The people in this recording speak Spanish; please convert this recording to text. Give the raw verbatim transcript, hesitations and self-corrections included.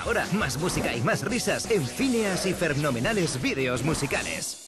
ahora. Más música y más risas en Phineas y Fenomenales Vídeos Musicales.